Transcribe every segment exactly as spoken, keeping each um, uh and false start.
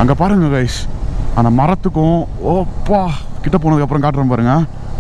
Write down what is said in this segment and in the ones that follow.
அங்கே பாருங்க கைஸ், அந்த மரத்துக்கும் ஓப்பா கிட்ட போனதுக்கப்புறம் காட்டுறேன் பாருங்க.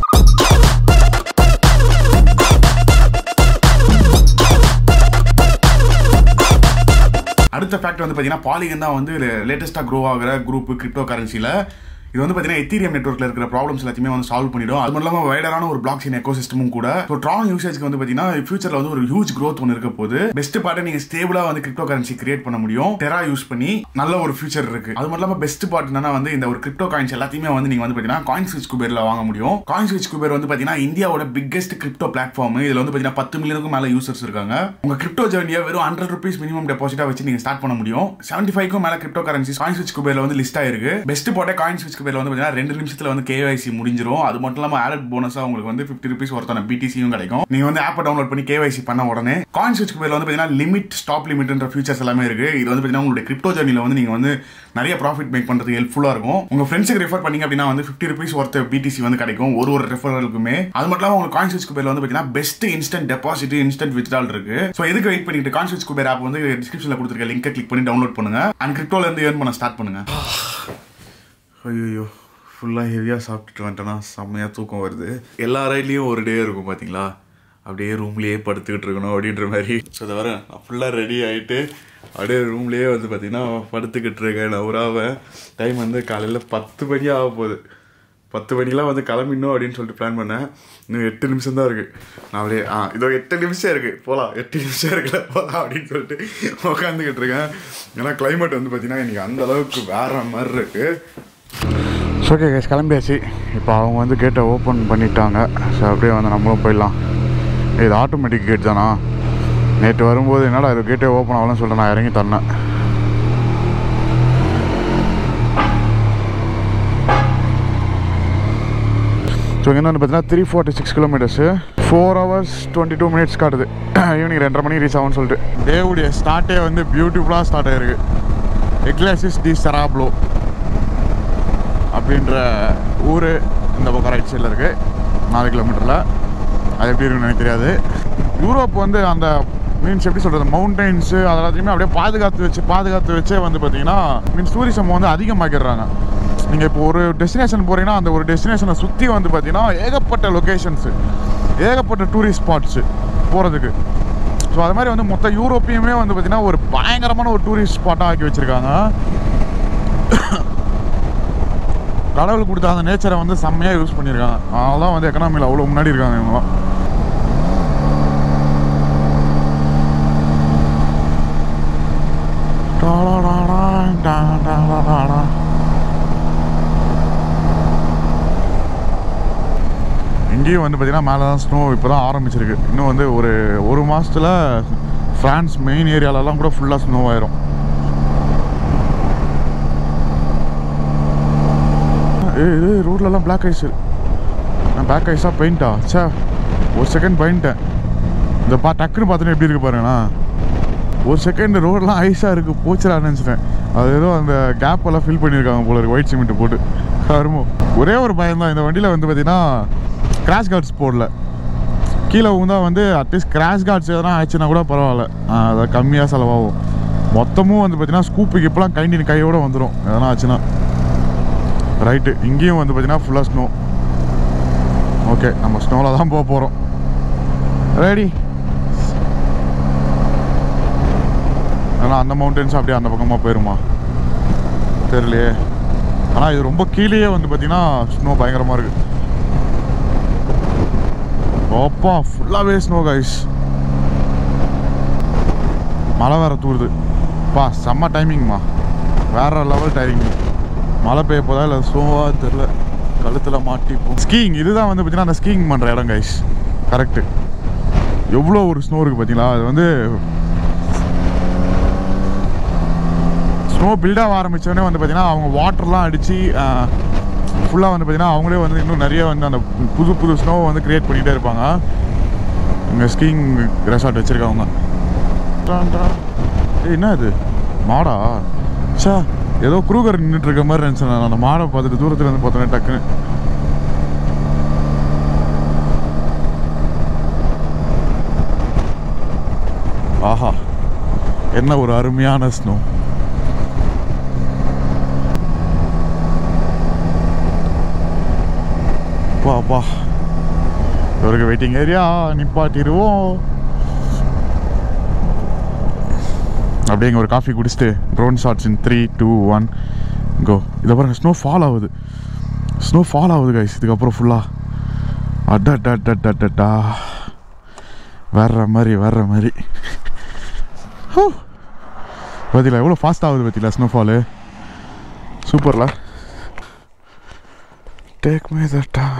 அடுத்த ஃபேக்ட் வந்து பார்த்தீங்கன்னா பாலிகன் தான் வந்து லேட்டஸ்ட்டாக க்ரோ ஆகிற குரூப் கிரிப்டோ கரன்சியில். இது வந்து பார்த்தீங்கன்னா எத்தீரியம் நெட்வொர்க்கில் இருக்கிற ப்ராப்ளம்ஸ் எல்லாத்தையுமே வந்து சால்வ் பண்ணிடும். அது மட்டும் இல்லாமல் வைடரான ஒரு பிளாக் செயின் எக்கோசிஸ்டமும் கூட. ஸோ ட்ரான் யூசேஜ்க்கு வந்து பார்த்தீங்கன்னா ஃபியூச்சரில் வந்து ஒரு ஹியூஜ் க்ரோத் ஒன்று இருக்க போது. பெஸ்ட் பார்ட்டை நீங்கள் ஸ்டேபிளாக வந்து கிரிப்டோ கரன்சி கிரியேட் பண்ண முடியும் டெரா யூஸ் பண்ணி. நல்ல ஒரு ஃபியூச்சர் இருக்கு. அது மட்டும் இல்லாமல் பெஸ்ட் பார்ட் என்னன்னா வந்து இந்த ஒரு கிரிப்டோ காயின்ஸ் எல்லாத்தையுமே வந்து நீங்கள் வந்து பார்த்தீங்கன்னா காயின் ஸ்விட்ச் குபேரில் வாங்க முடியும். காயின் ஸ்விட்ச் குபேர் வந்து பார்த்தீங்கன்னா இந்தியாவோட பிக்கெஸ்ட் கிரிப்டோ பிளாட்ஃபார்ம். இதில் வந்து பார்த்தீங்கன்னா பத்து மில்லியனுக்கும் மேலே யூசர்ஸ் இருக்காங்க. உங்கள் கிரிப்டோ ஜர்னியை வெறும் ஹண்ட்ரட் ருபீஸ் மினிமம் டெபாசிட்டா வச்சு நீங்கள் ஸ்டார்ட் பண்ண முடியும். செவன்டி ஃபைவ்க்கும் மேலே கிரிப்டோ கரன்சி காயின் ஸ்விட்ச் குபேரில் வந்து லிஸ்ட் ஆயிருக்கு. பெஸ்ட் பார்ட்டை காயின் ஸ்விட்ச் குபேரில் வந்து பார்த்தீங்கன்னா ரெண்டு நிமிஷத்துல வந்து கேஒய்சி முடிஞ்சிரும். அது மட்டும் இல்லாம ஆடட் போனஸா உங்களுக்கு வந்து ஃபிஃப்டி ருபீஸ் ஒருத்தான பிடிசியும் கிடைக்கும். நீங்க வந்து ஆப்பை டவுன்லோட் பண்ணி கேஒய்சி பண்ண உடனே. காயின் ஸ்விட்ச் குபேர்ல வந்து பாத்தீங்கன்னா லிமிட், ஸ்டாப் லிமிட்ன்ற ஃபீச்சர்ஸ் எல்லாமே இருக்கு. இது வந்து பாத்தீங்கன்னா உங்களுடைய கிரிப்டோ ஜர்னில வந்து நீங்க வந்து நிறைய ப்ராஃபிட் மேக் பண்றதுக்கு ஹெல்ப்ஃபுல்லா இருக்கும். உங்க ஃப்ரெண்ட்ஸுக்கு ரெஃபர் பண்ணீங்க அப்படின்னா வந்து ஃபிஃப்டி ருபீஸ் ஒருத்த பிடிசி வந்து கிடைக்கும் ஒரு ஒரு ரெஃபரலுக்குமே. அது மட்டும் இல்லாம உங்களுக்கு காயின் ஸ்விட்ச் குபேர்ல வந்து பாத்தீங்கன்னா best instant deposit, instant withdrawal இருக்கு. சோ எதுக்கு வெயிட் பண்ணிட்டு காயின் ஸ்விட்ச் குபேர் ஆப் வந்து டிஸ்கிரிப்ஷன்ல கொடுத்திருக்க லிங்கை கிளிக் பண்ணி டவுன்லோட் பண்ணுங்க. அண்ட் கிரிப்டோல இருந்து ஏர்ன் பண்ண ஸ்டார்ட் பண்ணுங்க. ஐயோ, ஃபுல்லாக ஹெவியாக சாப்பிட்டுட்டு வந்துட்டேன்னா செம்மையாக தூக்கம் வருது. எல்லா ரைட்லேயும் ஒரு டே இருக்கும் பார்த்தீங்களா, அப்படியே ரூம்லேயே படுத்துக்கிட்டு இருக்கணும் அப்படின்ற மாதிரி. ஸோ இதை வர நான் ஃபுல்லாக ரெடி ஆகிட்டு அப்படியே ரூம்லேயே வந்து பார்த்தீங்கன்னா படுத்துக்கிட்டு இருக்கேன். நான் உராவை டைம் வந்து காலையில் பத்து மணி ஆக போகுது. பத்து மணிக்கெலாம் வந்து கிளம்பிடணும் அப்படின்னு சொல்லிட்டு பிளான் பண்ணேன். இன்னும் எட்டு நிமிஷம் தான் இருக்குது. நான் அப்படியே ஆ இதோ எட்டு நிமிஷம் இருக்குது போகலாம், எட்டு நிமிஷம் இருக்குல்ல போகலாம் அப்படின்னு சொல்லிட்டு உட்காந்துக்கிட்டு இருக்கேன். ஏன்னா கிளைமேட் வந்து பார்த்தீங்கன்னா இன்றைக்கி அந்த அளவுக்கு வேற மாதிரி இருக்குது. ஓகே கேஸ், கிளம்பியாச்சு. இப்போ அவங்க வந்து கேட்டை ஓப்பன் பண்ணிட்டாங்க. ஸோ அப்படியே வந்து நம்மளும் போயிடலாம். இது ஆட்டோமேட்டிக் கேட் தானா? நேற்று வரும்போது என்னடா இது கேட்டே ஓப்பன் ஆகலன்னு சொல்லிட்டு நான் இறங்கி தரேன். ஸோ இங்கே வந்து பார்த்தீங்கன்னா three forty six kilometres four hours twenty two minutes காட்டுது. ஈவினிங் ரெண்டரை மணி ரீச் ஆகும்னு சொல்லிட்டு டேவுடைய ஸ்டார்ட்டே வந்து பியூட்டிஃபுல்லாக ஸ்டார்ட் ஆகிருக்கு. எக்லாசிஸ் டி செராப்ளோ அப்படின்ற ஊர் இந்த பக்கம் ரைட் சைடில் இருக்குது, நாலு கிலோமீட்டரில். அது எப்படி இருக்குன்னு எனக்கு தெரியாது. யூரோப் வந்து அந்த மீன்ஸ் எப்படி சொல்கிறது, மவுண்டெயின்ஸு அதெல்லாத்தையுமே அப்படியே பாதுகாத்து வச்சு பாதுகாத்து வச்சே வந்து பார்த்தீங்கன்னா மீன்ஸ் டூரிசம் வந்து அதிகமாக்கிடுறாங்க. நீங்கள் இப்போ ஒரு டெஸ்டினேஷன் போகிறீங்கன்னா அந்த ஒரு டெஸ்டினேஷனை சுற்றி வந்து பார்த்தீங்கன்னா ஏகப்பட்ட லொக்கேஷன்ஸு, ஏகப்பட்ட டூரிஸ்ட் ஸ்பாட்ஸு போகிறதுக்கு. ஸோ அது மாதிரி வந்து மொத்த யூரோப்பையுமே வந்து பார்த்தீங்கன்னா ஒரு பயங்கரமான ஒரு டூரிஸ்ட் ஸ்பாட்டாக ஆக்கி வச்சுருக்காங்க. கடவுள் கொடுத்த அந்த நேச்சரை வந்து செம்மையாக யூஸ் பண்ணியிருக்காங்க. அதனால தான் வந்து எக்கனாமியில் அவ்வளோ முன்னாடி இருக்காங்க இவங்களாம். இங்கேயும் வந்து பார்த்தீங்கன்னா மேலே தான் ஸ்னோ இப்போ தான் ஆரம்பிச்சிருக்கு. இன்னும் வந்து ஒரு ஒரு மாதத்தில் ஃப்ரான்ஸ் மெயின் ஏரியாலெலாம் கூட ஃபுல்லாக ஸ்னோ ஆயிரும். ஏ இது ரோட்லலாம் பிளாக் ஐஸ். நான் பிளாக் ஐஸாக பெயிண்டா சே ஒரு செகண்ட் பயன்ட்டேன். இந்த பா டக்குன்னு பார்த்துட்டு எப்படி இருக்குது பாருங்கண்ணா. ஒரு செகண்ட் ரோடெலாம் ஐஸாக இருக்குது, போச்சுடா நினச்சிட்டேன். அது ஏதோ அந்த கேப் எல்லாம் ஃபில் பண்ணியிருக்காங்க போல இருக்குது ஒயிட் சிமெண்ட்டு போட்டு. கருமோ ஒரே ஒரு பயம் தான், இந்த வண்டியில் வந்து பார்த்தீங்கன்னா கிராஷ் கார்ட்ஸ் போடல. கீழே தான் வந்து அட்லீஸ்ட் கிராஷ் கார்ட்ஸ் எதனா ஆயிடுச்சுன்னா கூட பரவாயில்ல, அதை கம்மியாக செலவாகும். மொத்தமும் வந்து பார்த்தீங்கன்னா ஸ்கூப்புக்கு இப்போலாம் கைண்டின் கையோடு வந்துடும் எதனா ஆச்சுன்னா. ரைட்டு, இங்கேயும் வந்து பார்த்தீங்கன்னா ஃபுல்லாக ஸ்னோ. ஓகே, நம்ம ஸ்னோவில் தான் போக போகிறோம். ரெடி. ஆனால் அந்த மவுண்டன்ஸ் அப்படியே அந்த பக்கமாக போயிருமா தெரியலையே. ஆனால் இது ரொம்ப கீழேயே வந்து பார்த்தீங்கன்னா ஸ்னோ பயங்கரமாக இருக்குது. ஓப்பா ஃபுல்லாகவே ஸ்னோ கைஸ். மழை வேறு தூருது பா, செம்ம டைமிங்மா, வேற லெவல் டைமிங். மழை பெய்ய போதா இல்லை ஸ்னோவாக தெரில, கழுத்தில் மாட்டிப்போம். ஸ்கீயிங் இதுதான் வந்து பார்த்தீங்கன்னா அந்த ஸ்கீயிங் பண்ணுற இடம் கைஸ். கரெக்டு, எவ்வளோ ஒரு ஸ்னோ இருக்குது பார்த்தீங்களா. அது வந்து ஸ்னோ பில்டாக ஆரம்பித்தோடனே வந்து பார்த்தீங்கன்னா அவங்க வாட்டர்லாம் அடித்து ஃபுல்லாக வந்து பார்த்தீங்கன்னா அவங்களே வந்து இன்னும் நிறைய வந்து அந்த புது புது ஸ்னோவை வந்து க்ரியேட் பண்ணிகிட்டே இருப்பாங்க. இங்கே ஸ்கீயிங் ரெசார்ட் வச்சுருக்காங்க. ஏ என்ன இது மாடா? சா ஏதோ குரூகர் நின்றுட்டு இருக்க மாதிரி இருந்துச்சு. நான் அந்த மாடை பார்த்துட்டு தூரத்தில் இருந்து பார்த்தோன்னே டக்குன்னு. ஆஹா, என்ன ஒரு அருமையான ஸ்னோ. அப்பா இவருக்கு வெயிட்டிங் ஏரியா நிப்பாட்டிடுவோம். அப்படியே இங்கே ஒரு காஃபி குடிச்சிட்டு drone shots in three two one go. இதை பாருங்க, ஸ்னோ ஃபால் ஆகுது, ஸ்னோ ஃபால் ஆகுது கைஸ் இதுக்கப்புறம் ஃபுல்லாக. அட்டா டா டா டா டா டா வர்ற மாதிரி வர்ற மாதிரி. பார்த்தீங்களா எவ்வளோ ஃபாஸ்ட் ஆகுது பார்த்தீங்களா ஸ்னோஃபாலு. சூப்பர்ல. Take me the time.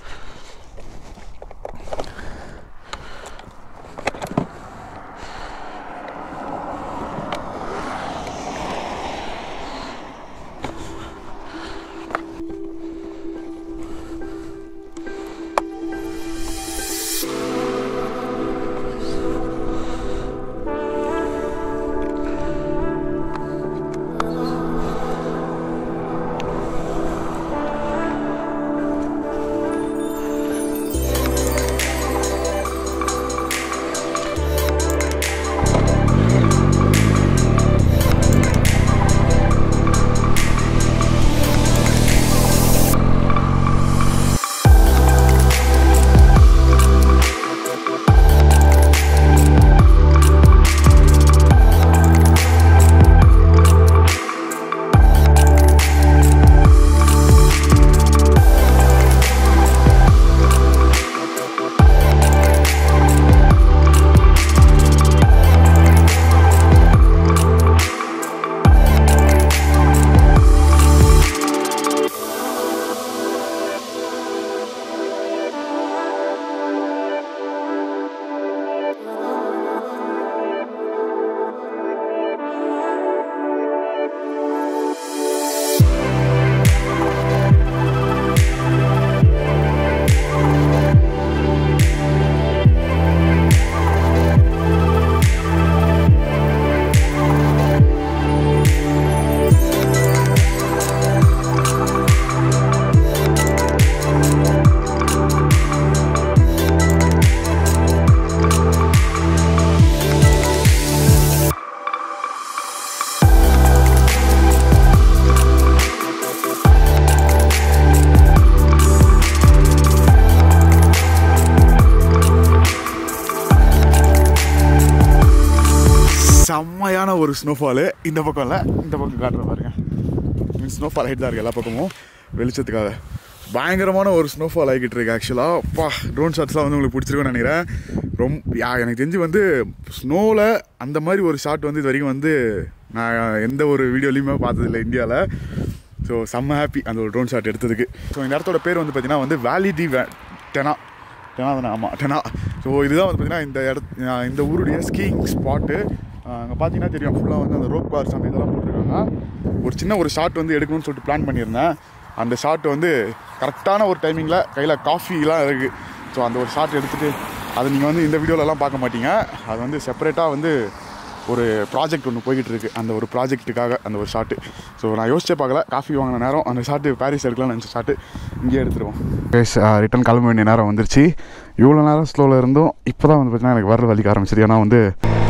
செம்மையான ஒரு ஸ்னோஃபாலு. இந்த பக்கம் இல்லை, இந்த பக்கம் காட்டுற பாருங்க. மீன்ஸ் ஸ்னோஃபால் ஆகிட்டு தான் இருக்குது எல்லா பக்கமும் வெளிச்சத்துக்காக. பயங்கரமான ஒரு ஸ்னோஃபால் ஆகிக்கிட்டு இருக்கு ஆக்சுவலாக. அப்பா ட்ரோன் ஷாட்ஸ்லாம் வந்து உங்களுக்கு பிடிச்சிருக்குன்னு நினைக்கிறேன். ரொம்ப எனக்கு தெரிஞ்சு வந்து ஸ்னோவில் அந்த மாதிரி ஒரு ஷாட் வந்து இது வரைக்கும் வந்து நான் எந்த ஒரு வீடியோலையுமே பார்த்ததில்லை இந்தியாவில். ஸோ செம்ம ஹாப்பி அந்த ஒரு ட்ரோன் ஷாட் எடுத்ததுக்கு. ஸோ இந்த இடத்தோட பேர் வந்து பார்த்திங்கன்னா வந்து வேலி டி வே டெனா டெனா தானே ஆமாம் டெனா. ஸோ இதுதான் வந்து பார்த்திங்கன்னா இந்த இடத்து இந்த ஊருடைய ஸ்கீயிங் ஸ்பாட்டு. அங்கே பார்த்தீங்கன்னா தெரியும் ஃபுல்லாக வந்து அந்த ரோப் கார்ஸ் அந்த இதெல்லாம் போட்டிருக்காங்க. ஒரு சின்ன ஒரு ஷாட் வந்து எடுக்கணும்னு சொல்லிட்டு பிளான் பண்ணியிருந்தேன். அந்த ஷாட் வந்து கரெக்டான ஒரு டைமிங்கில் கையில் காஃபிலாம் இருக்குது. ஸோ அந்த ஒரு ஷாட் எடுத்துகிட்டு அதை நீங்கள் வந்து இந்த வீடியோலலாம் பார்க்க மாட்டீங்க. அது வந்து செப்பரேட்டாக வந்து ஒரு ப்ராஜெக்ட் ஒன்று போய்கிட்டு இருக்குது. அந்த ஒரு ப்ராஜெக்ட்டுக்காக அந்த ஒரு ஷாட்டு. ஸோ நான் யோசிச்சே பார்க்கல, காஃபி வாங்கின நேரம் அந்த ஷாட்டு பாரிஸ் எடுக்கலாம்னு நினச்ச ஷாட்டு இங்கே எடுத்துருவோம். பேஸ் ரிட்டன் கிளம்ப வேண்டிய நேரம் வந்துருச்சு. இவ்வளோ நேரம் ஸ்லோவில் இருந்தும் இப்போ தான் வந்து பார்த்தீங்கன்னா எனக்கு வரல வலிக்க ஆரம்பிச்சிரு. ஏன்னா வந்து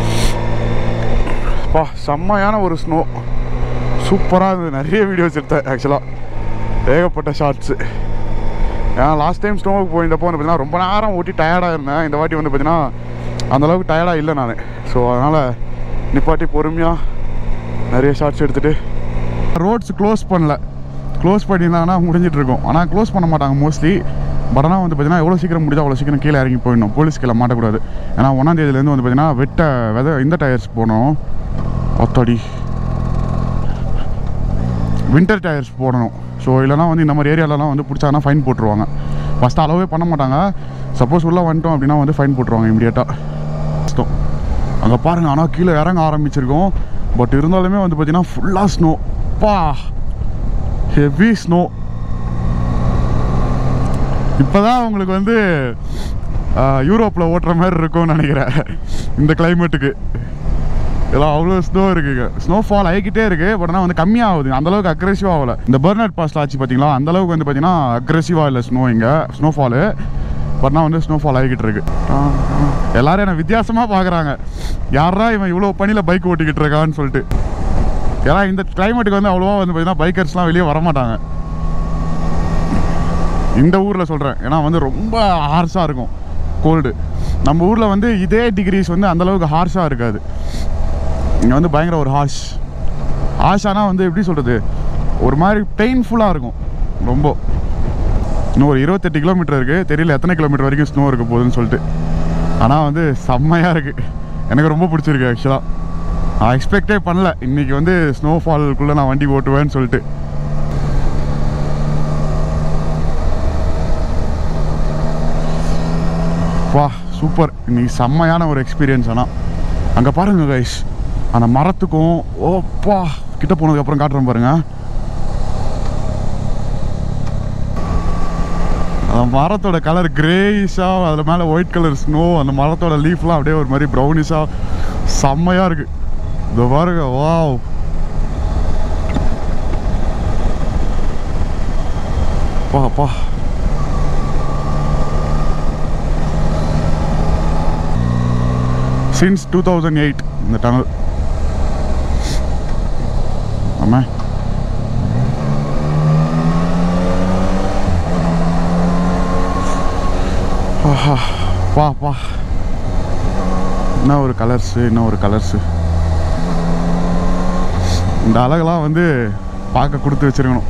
பா செம்மையான ஒரு ஸ்னோ சூப்பராக இருந்தது. நிறைய வீடியோஸ் எடுத்தேன் ஆக்சுவலாக, ஏகப்பட்ட ஷார்ட்ஸு. ஏன்னா லாஸ்ட் டைம் ஸ்னோவுக்கு போயிருந்தப்போ வந்து பார்த்தீங்கன்னா ரொம்ப நேரம் ஓட்டி டயர்டாக இருந்தேன். இந்த வாட்டி வந்து பார்த்தீங்கன்னா அந்தளவுக்கு டயர்டாக இல்லை நான். ஸோ அதனால் நிப்பாட்டி பொறுமையாக நிறைய ஷார்ட்ஸ் எடுத்துகிட்டு. ரோட்ஸ் க்ளோஸ் பண்ணல, க்ளோஸ் பண்ணியிருந்தாங்கன்னா முடிஞ்சிட்ருக்கோம். ஆனால் க்ளோஸ் பண்ண மாட்டாங்க மோஸ்ட்லி. பட் ஆனால் வந்து பார்த்தீங்கன்னா எவ்வளோ சீக்கிரம் முடிஞ்சால் அவ்வளோ சீக்கிரம் கீழே இறங்கி போயிடணும். போலீஸ் கீழே மாட்டக்கூடாது. ஏன்னா ஒன்றாந்தேதியிலேருந்து வந்து பார்த்தீங்கன்னா வெட்ட வெதை இந்த டயர்ஸ் போடணும். அத்தாடி வின்டர் டயர்ஸ் போடணும். ஸோ இல்லைனா வந்து இந்த மாதிரி ஏரியாலலாம் வந்து பிடிச்சாங்கன்னா ஃபைன் போட்டுருவாங்க. ஃபஸ்ட்டு அளவே பண்ண மாட்டாங்க. சப்போஸ் உள்ளே வந்துட்டோம் அப்படின்னா வந்து ஃபைன் போட்டுருவாங்க இமீடியட்டாக. கஷ்டம் அங்கே பாருங்கள். ஆனால் கீழே இறங்க ஆரம்பிச்சிருக்கோம். பட் இருந்தாலுமே வந்து பார்த்தீங்கன்னா ஃபுல்லாக ஸ்னோ. பா ஹெவி ஸ்னோ. இப்போ தான் உங்களுக்கு வந்து யூரோப்பில் ஓட்டுற மாதிரி இருக்கும்னு நினைக்கிறேன் இந்த கிளைமேட்டுக்கு. எல்லாம் அவ்வளோ ஸ்னோ இருக்குங்க. ஸ்னோஃபால் ஆகிக்கிட்டே இருக்குது. பட் ஆனால் வந்து கம்மியாகுது. அந்தளவுக்கு அக்ரெசிவாக ஆகலை. இந்த பர்னட் பாஸ்ல ஆச்சு பார்த்தீங்களா, அந்தளவுக்கு வந்து பார்த்தீங்கன்னா அக்ரெசிவாக இல்லை ஸ்னோ இங்கே ஸ்னோஃபாலு. பட் நான் வந்து ஸ்னோஃபால் ஆகிக்கிட்டு இருக்கு. எல்லோரும் என்னை வித்தியாசமாக பார்க்குறாங்க, யாரா இவன் இவ்வளோ பனியில் பைக் ஓட்டிக்கிட்டு இருக்கான்னு சொல்லிட்டு. ஏன்னா இந்த கிளைமேட்டுக்கு வந்து அவ்வளோவா வந்து பார்த்தீங்கன்னா பைக்கர்ஸ்லாம் வெளியே வரமாட்டாங்க. இந்த ஊரில் சொல்கிறேன், ஏன்னா வந்து ரொம்ப ஹார்ஷாக இருக்கும் கோல்டு. நம்ம ஊரில் வந்து இதே டிகிரிஸ் வந்து அந்தளவுக்கு ஹார்ஷாக இருக்காது. இங்கே வந்து பயங்கர ஒரு ஹார்ஷ் ஹார்ஷானா வந்து எப்படி சொல்கிறது, ஒரு மாதிரி பெயின்ஃபுல்லாக இருக்கும் ரொம்ப. இன்னும் ஒரு இருபத்தெட்டு கிலோமீட்டர் இருக்குது, தெரியல எத்தனை கிலோமீட்டர் வரைக்கும் ஸ்னோ இருக்க போகுதுன்னு சொல்லிட்டு. ஆனால் வந்து செம்மையாக இருக்குது, எனக்கு ரொம்ப பிடிச்சிருக்கு ஆக்சுவலாக. நான் எக்ஸ்பெக்டே பண்ணல இன்றைக்கி வந்து ஸ்னோஃபால்குள்ளே நான் வண்டி ஓட்டுவேன்னு சொல்லிட்டு. வா சூப்பர், இன்னைக்கு செம்மையான ஒரு எக்ஸ்பீரியன்ஸ். ஆனால் அங்கே பாருங்கள் கைஸ், அந்த மரத்துக்கும் ஓப்பா கிட்ட போனதுக்கப்புறம் காட்டுறேன் பாருங்கள். அந்த மரத்தோட கலர் கிரேயிஷாக, அதில் மேலே ஒயிட் கலர் ஸ்னோ, அந்த மரத்தோட லீஃப்லாம் அப்படியே ஒரு மாதிரி ப்ரௌனிஷாக செம்மையாக இருக்குது. இதோ பாருங்க, வாவ். பா பா சின்ஸ் டூ தௌசண்ட் எயிட் இந்த டனல். ஆமா பா பா என்ன ஒரு கலர்ஸு, என்ன ஒரு கலர்ஸு. இந்த அழகெல்லாம் வந்து பார்க்க கொடுத்து வச்சிருக்கணும்.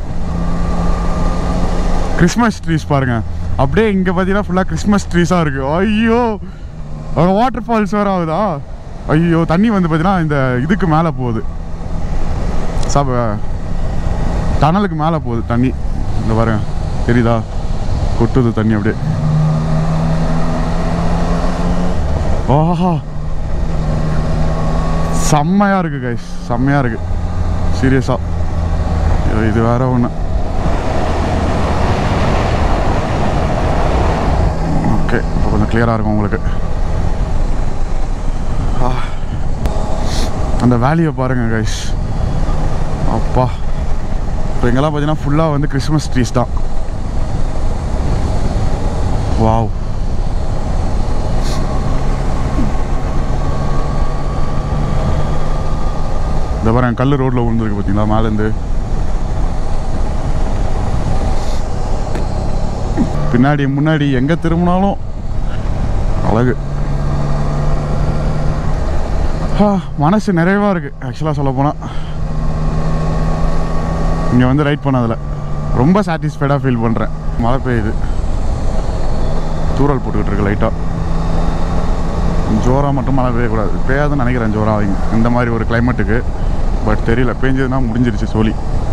கிறிஸ்மஸ் ட்ரீஸ் பாருங்கள், அப்படியே இங்கே பார்த்தீங்கன்னா ஃபுல்லாக கிறிஸ்மஸ் ட்ரீஸாக இருக்குது. ஐயோ, அங்கே வாட்டர் ஃபால்ஸ் வேறு ஆகுதா? ஐயோ, தண்ணி வந்து பார்த்தீங்கன்னா இந்த இதுக்கு மேலே போகுது, சப டனலுக்கு மேலே போகுது தண்ணி. இந்த பாருங்க, தெரியுதா, கொட்டுது தண்ணி அப்படியே. ஓஹா, செம்மையாக இருக்குது கைஸ், செம்மையாக இருக்குது சீரியஸாக. இது வேற ஒன்று. ஓகே, இப்போ கொஞ்சம் கிளியராக இருக்கும் உங்களுக்கு. அந்த வேலியை பாருங்கள் கைஸ், அப்பா. இப்போ இங்கெல்லாம் பார்த்தீங்கன்னா ஃபுல்லாக வந்து கிறிஸ்மஸ் ட்ரீஸ் தான். வாவ். இந்த பாருங்க, கல் ரோட்டில் விழுந்துருக்கு பார்த்தீங்களா மேலேருந்து. பின்னாடி முன்னாடி எங்கே திரும்பினாலும் அழகு. மனசு நிறைவாக இருக்குது ஆக்சுவலாக சொல்ல போனால். இங்கே வந்து ரைட் பண்ணதில் ரொம்ப சாட்டிஸ்ஃபைடாக ஃபீல் பண்ணுறேன். மழை பெய்யுது, தூரல் போட்டுக்கிட்டு இருக்கு லைட்டாக. ஜோராக மட்டும் மழை பெய்யக்கூடாது, பெய்யாதுன்னு நினைக்கிறேன் ஜோராக இந்த மாதிரி ஒரு கிளைமேட்டுக்கு. பட் தெரியல, பெஞ்சதுன்னா முடிஞ்சிருச்சு சோலி.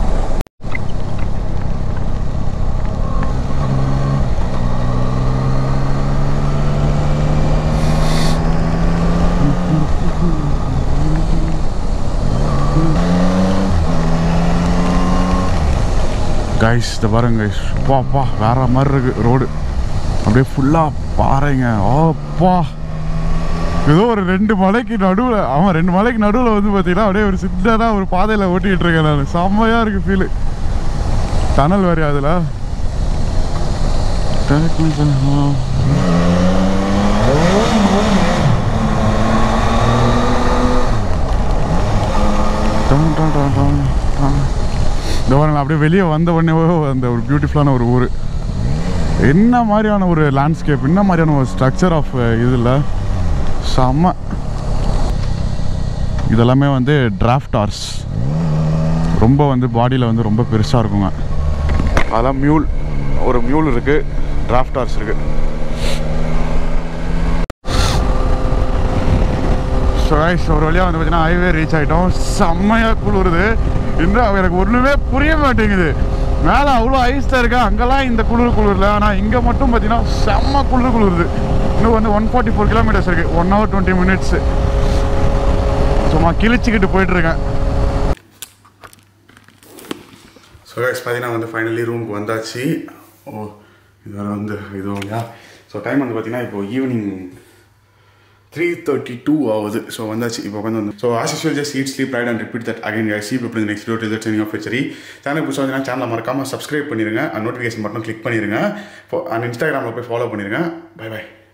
கைஸ் இதை பாருங்க கைஸ், பாப்பா வேற மாதிரி இருக்கு ரோடு. அப்படியே ஃபுல்லாக பாருங்க. ஓப்பா, ஏதோ ஒரு ரெண்டு மலைக்கு நடுவில், ஆமாம் ரெண்டு மலைக்கு நடுவில் வந்து பார்த்தீங்கன்னா அப்படியே ஒரு சின்னதாக ஒரு பாதையில் ஓட்டிகிட்டு இருக்கேன் நான். செம்மையாக இருக்குது ஃபீலு. டனல் வேறு அதில். இந்த வாரம் அப்படியே வெளியே வந்த உடனே அந்த ஒரு பியூட்டிஃபுல்லான ஒரு ஊர். என்ன மாதிரியான ஒரு லேண்ட்ஸ்கேப், என்ன மாதிரியான ஒரு ஸ்ட்ரக்சர் ஆஃப் இதில் செம்ம. இதெல்லாமே வந்து டிராஃப்ட் ஹார்ஸ், ரொம்ப வந்து பாடியில் வந்து ரொம்ப பெருசாக இருக்குங்க. அதெல்லாம் மியூல், ஒரு மியூல் இருக்குது, டிராஃப்ட் ஹார்ஸ் இருக்குது. ஸோ கைஸ், ஒரு வழியாக வந்து பார்த்தீங்கன்னா ஹைவே ரீச் ஆகிட்டோம். செம்மையாக குளிருது. இன்னும் எனக்கு ஒன்றுமே புரிய மாட்டேங்குது. மேலே அவ்வளோ ஐஸ்டாக இருக்கா, அங்கெல்லாம் இந்த குளிர் குளிரில். ஆனால் இங்கே மட்டும் பார்த்தீங்கன்னா செம்ம குளிர் குளிருது. இன்னும் வந்து ஒன் ஃபார்ட்டி ஃபோர் கிலோமீட்டர்ஸ் இருக்குது, ஒன் ஹவர் டுவெண்ட்டி மினிட்ஸு. சும்மா கிழிச்சிக்கிட்டு போயிட்டுருக்கேன். ஸோ கைஸ் பார்த்தீங்கன்னா வந்து ஃபைனலி ரூமுக்கு வந்தாச்சு. ஓ இது வேறு வந்து இது இல்லையா. ஸோ டைம் வந்து பார்த்தீங்கன்னா இப்போ ஈவினிங் த்ரீ தேர்ட்டி டூ ஆகுது. ஸோ வந்தாச்சு இப்போ வந்து வந்து so as usual just eat sleep ride and repeat that again guys. சீப் இப்போ நெக்ஸ்ட் வீடியோ டில் ட்ரெயினிங் ஆஃப் சரி சேனல் புதுசாக வந்தீங்கன்னா சேனலை மறக்காமல் சப்ஸ்கிரைப் பண்ணிடுங்க, அண்ட் நோட்டிஃபிகேஷன் மட்டும் கிளிக் பண்ணிடுங்க. அண்ட் இன்ஸ்டாகிராமில் போய் ஃபாலோ பண்ணிடுங்க. Bye by.